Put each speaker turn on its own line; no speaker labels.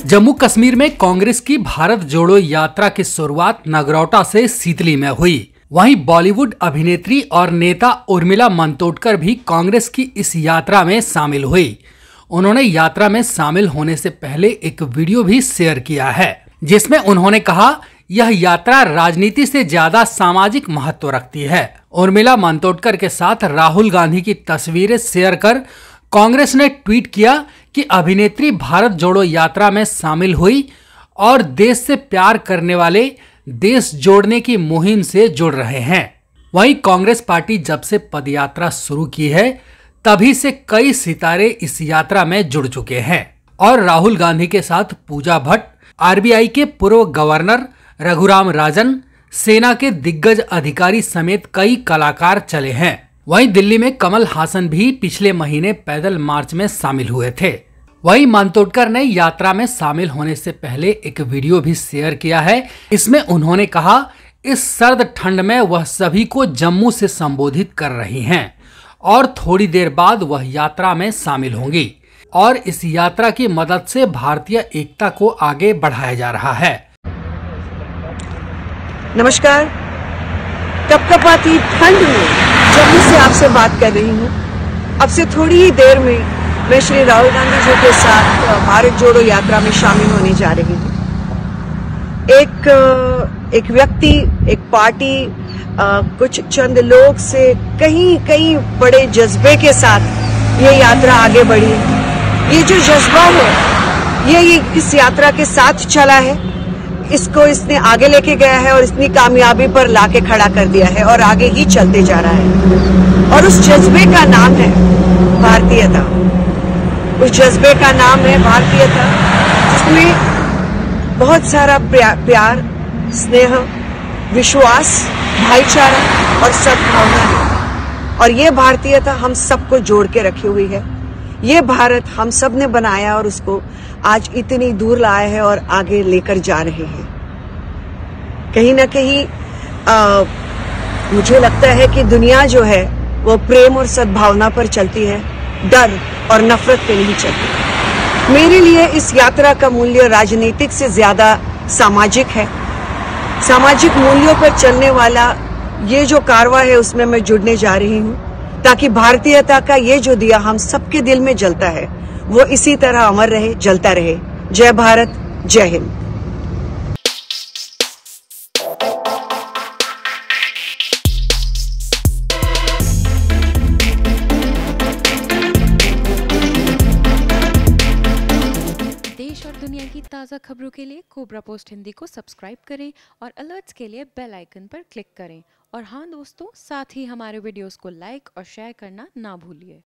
जम्मू कश्मीर में कांग्रेस की भारत जोड़ो यात्रा की शुरुआत नगरोटा से सीतली में हुई। वहीं बॉलीवुड अभिनेत्री और नेता उर्मिला मातोंडकर भी कांग्रेस की इस यात्रा में शामिल हुई। उन्होंने यात्रा में शामिल होने से पहले एक वीडियो भी शेयर किया है, जिसमें उन्होंने कहा यह यात्रा राजनीति से ज्यादा सामाजिक महत्व रखती है। उर्मिला मातोंडकर के साथ राहुल गांधी की तस्वीरें शेयर कर कांग्रेस ने ट्वीट किया कि अभिनेत्री भारत जोड़ो यात्रा में शामिल हुई और देश से प्यार करने वाले देश जोड़ने की मुहिम से जुड़ रहे हैं। वहीं कांग्रेस पार्टी जब से पदयात्रा शुरू की है, तभी से कई सितारे इस यात्रा में जुड़ चुके हैं और राहुल गांधी के साथ पूजा भट्ट, आरबीआई के पूर्व गवर्नर रघुराम राजन, सेना के दिग्गज अधिकारी समेत कई कलाकार चले हैं। वहीं दिल्ली में कमल हासन भी पिछले महीने पैदल मार्च में शामिल हुए थे। वहीं मातोंडकर ने यात्रा में शामिल होने से पहले एक वीडियो भी शेयर किया है। इसमें उन्होंने कहा इस सर्द ठंड में वह सभी को जम्मू से संबोधित कर रही हैं और थोड़ी देर बाद वह यात्रा में शामिल होंगी और इस यात्रा की मदद से भारतीय एकता को आगे बढ़ाया जा रहा है।
नमस्कार। कपकपाती ठंड में जम्मू से आपसे बात कर रही हूँ। अब से थोड़ी ही देर में मैं श्री राहुल गांधी जी के साथ भारत जोड़ो यात्रा में शामिल होने जा रही हूँ। एक व्यक्ति, एक पार्टी, कुछ चंद लोग से कहीं बड़े जज्बे के साथ ये यात्रा आगे बढ़ी। ये जो जज्बा है ये इस यात्रा के साथ चला है, इसको इसने आगे लेके गया है और इतनी कामयाबी पर लाके खड़ा कर दिया है और आगे ही चलते जा रहा है। और उस जज्बे का नाम है भारतीयता। उस जज्बे का नाम है भारतीयता, जिसमें बहुत सारा प्यार, स्नेह, विश्वास, भाईचारा और सद्भावना है। और ये भारतीयता हम सबको जोड़ के रखी हुई है। ये भारत हम सब ने बनाया और उसको आज इतनी दूर लाए हैं और आगे लेकर जा रहे हैं। कहीं ना कहीं मुझे लगता है कि दुनिया जो है वो प्रेम और सद्भावना पर चलती है, डर और नफरत पे नहीं चलती। मेरे लिए इस यात्रा का मूल्य राजनीतिक से ज्यादा सामाजिक है। सामाजिक मूल्यों पर चलने वाला ये जो कारवां है उसमें मैं जुड़ने जा रही हूँ, ताकि भारतीयता का ये जो दिया हम सबके दिल में जलता है वो इसी तरह अमर रहे, जलता रहे। जय भारत, जय हिंद।
देश और दुनिया की ताज़ा खबरों के लिए कोबरा पोस्ट हिंदी को सब्सक्राइब करें और अलर्ट्स के लिए बेल आइकन पर क्लिक करें। और हाँ दोस्तों, साथ ही हमारे वीडियोस को लाइक और शेयर करना ना भूलिए।